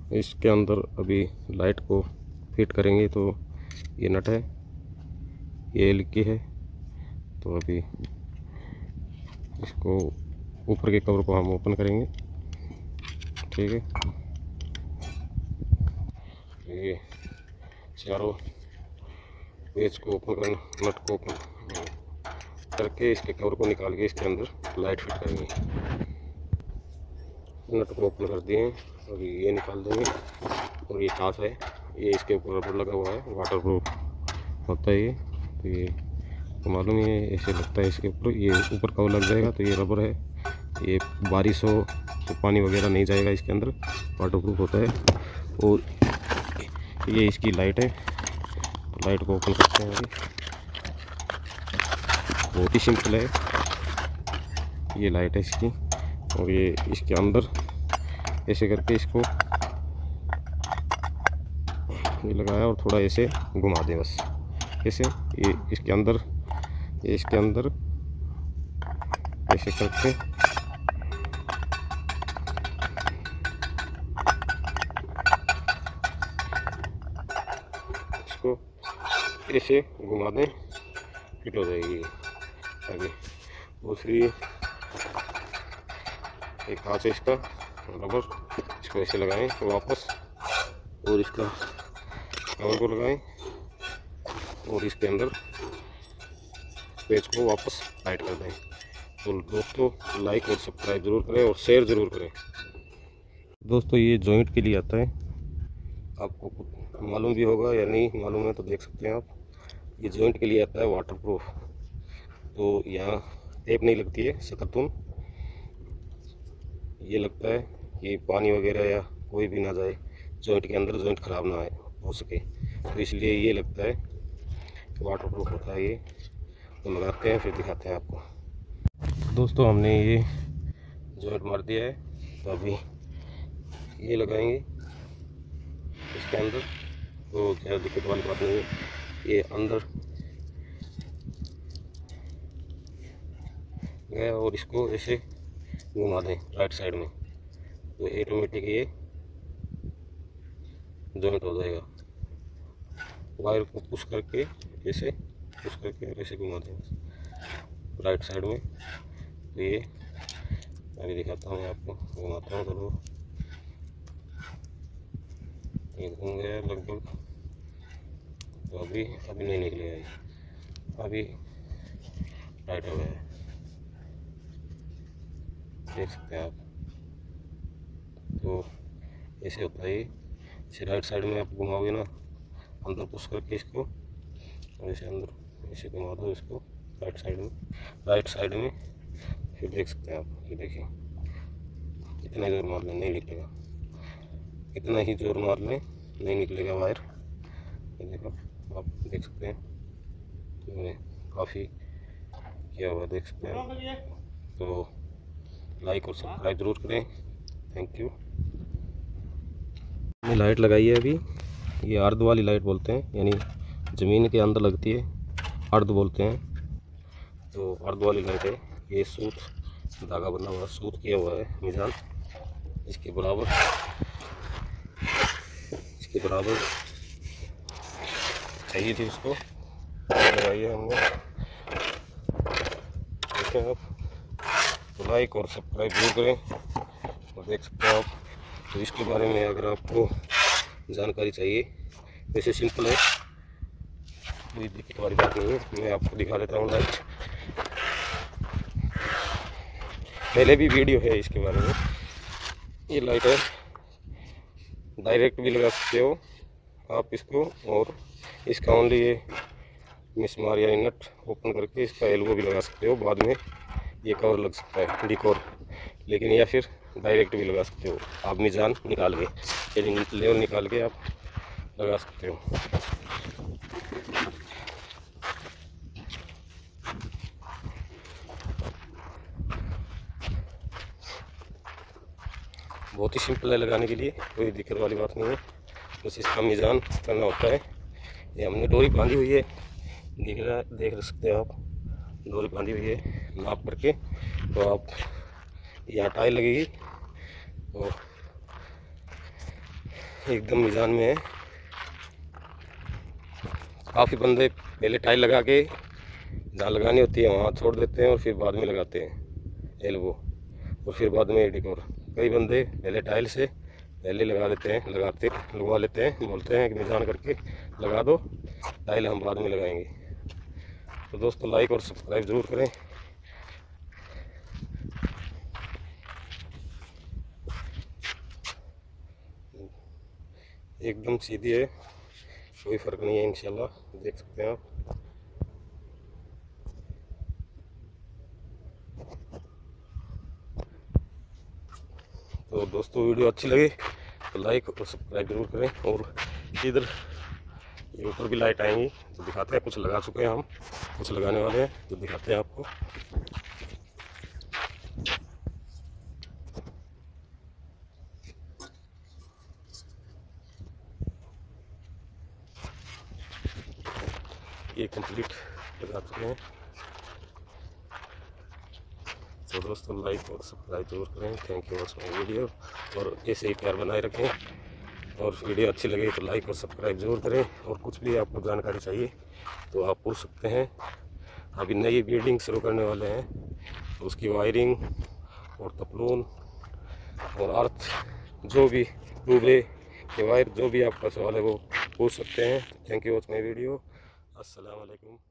इसके अंदर अभी लाइट को फिट करेंगे। तो ये नट है, ये एल की है। तो अभी इसको ऊपर के कवर को हम ओपन करेंगे, ठीक है। ये चारों पेज को ओपन करना, नट को ओपन करके इसके कवर को निकाल के इसके अंदर लाइट फिट करेंगे। नट को ओपन कर दिए, अभी ये निकाल देंगे। और ये कांच है, ये इसके ऊपर रबर लगा हुआ है, वाटर प्रूफ होता है ये। तो ये तो मालूम ही है, ऐसे लगता है इसके ऊपर, ये ऊपर कवर लग जाएगा। तो ये रबर है, ये बारिश हो तो पानी वगैरह नहीं जाएगा इसके अंदर, वाटर प्रूफ होता है। और ये इसकी लाइट है, तो लाइट को ओपन करते हैं। अभी बहुत ही सिंपल है, ये लाइट है इसकी। और ये इसके अंदर ऐसे करके इसको ये लगाया और थोड़ा ऐसे घुमा दें बस ऐसे। ये इसके अंदर ऐसे करके इसको ऐसे घुमा दें, फिट हो जाएगी। आगे दूसरी एक कांच है इसका रबर, इसको ऐसे लगाएं वापस, और इसका कवर को लगाएं और इसके अंदर पेज को वापस टाइट कर दें। तो दोस्तों लाइक और सब्सक्राइब जरूर करें और शेयर जरूर करें। दोस्तों ये जॉइंट के लिए आता है, आपको कुछ मालूम भी होगा या नहीं मालूम है तो देख सकते हैं आप। ये जॉइंट के लिए आता है वाटरप्रूफ। तो यहाँ टेप नहीं लगती है, शकरतून ये लगता है कि पानी वगैरह या कोई भी ना जाए जॉइंट के अंदर, जॉइंट ख़राब ना हो सके। तो इसलिए ये लगता है वाटरप्रूफ होता है ये। तो लगाते हैं फिर दिखाते हैं आपको। दोस्तों हमने ये जॉइंट मार दिया है, तो अभी ये लगाएंगे इसके अंदर। तो ज़्यादा दिक्कत वाली बात नहीं है, ये अंदर गया और इसको ऐसे घुमा दें राइट साइड में, तो ऑटोमेटिक ये जॉइंट हो जाएगा। वायर को पुश करके ऐसे घुमा दें राइट साइड में। तो ये अभी दिखाता हूँ आपको, घुमाता हूँ तो ये घूम गया लगभग। तो अभी नहीं निकलेगा ये, अभी टाइट हो गया है, देख सकते हैं आप। तो ऐसे होता है ये, इसे राइट साइड में आप घुमाओगे ना, अंदर पुश करके इसको और ऐसे अंदर ऐसे घुमा दो इसको राइट साइड में। फिर देख सकते हैं आप, ये देखिए इतना जोर मार लें नहीं निकलेगा, इतना ही जोर मार लें नहीं निकलेगा वायर। ये देखो आप देख सकते हैं, तो मैंने काफ़ी किया हुआ देख सकते हैं। तो लाइक और सब्सक्राइब जरूर करें, थैंक यू। हमने लाइट लगाई है अभी, ये अर्ध वाली लाइट बोलते हैं, यानी ज़मीन के अंदर लगती है, अर्ध बोलते हैं। तो अर्ध वाली लाइट है, ये सूत धागा बना हुआ, सूत किया हुआ है मिजान, इसके बराबर चाहिए थी इसको, लगाई है हमने। देखें आप, तो लाइक और सब्सक्राइब जरूर करें। और देख सकते हैं आप, तो इसके बारे में अगर आपको जानकारी चाहिए, वैसे सिंपल है, कोई दिक्कत वाली बात नहीं है। मैं आपको दिखा देता हूँ लाइट, पहले भी वीडियो है इसके बारे में। ये लाइट है, डायरेक्ट भी लगा सकते हो आप इसको, और इसका ओनली ये मिसमार यानी नट ओपन करके इसका एल्बो भी लगा सकते हो। बाद में ये कवर लग सकता है डिकोर, लेकिन या फिर डायरेक्ट भी लगा सकते हो आप, मिजान निकाल के लेवल निकाल के आप लगा सकते हो। बहुत ही सिंपल है लगाने के लिए, कोई दिक्कत वाली बात नहीं है। बस इसका मिजान करना होता है। ये हमने डोरी बांधी हुई है, देख सकते हैं आप, डोरी बांधी हुई है नाप करके। तो आप यहाँ टाई लगेगी और एकदम मीज़ान में है। काफ़ी बंदे पहले टाइल लगा के जहाँ लगानी होती है वहाँ छोड़ देते हैं और फिर बाद में लगाते हैं एल्बो, और फिर बाद में डेकोर। कई बंदे पहले टाइल से पहले लगा देते हैं, लगवा लेते हैं, बोलते हैं कि मीज़ान करके लगा दो, टाइल हम बाद में लगाएंगे। तो दोस्तों लाइक और सब्सक्राइब ज़रूर करें। एकदम सीधी है, कोई फ़र्क नहीं है इंशाल्लाह, देख सकते हैं आप। तो दोस्तों वीडियो अच्छी लगे तो लाइक और सब्सक्राइब जरूर करें। और इधर ये ऊपर भी लाइट आएंगी तो दिखाते हैं, कुछ लगा चुके हैं हम, कुछ लगाने वाले हैं तो दिखाते हैं आपको। ये कंप्लीट लगा चुके हैं। तो दोस्तों लाइक और सब्सक्राइब जरूर करें। Thank you watch my video, और ऐसे ही प्यार बनाए रखें। और वीडियो अच्छी लगे तो लाइक और सब्सक्राइब जरूर करें। और कुछ भी आपको जानकारी चाहिए तो आप पूछ सकते हैं। अभी नई बिल्डिंग शुरू करने वाले हैं तो उसकी वायरिंग और तपलून और अर्थ, जो भी ट्यूबे के वायर, जो भी आपका सवाल है वो पूछ सकते हैं। Thank you watch my video. अस्सलाम वालेकुम।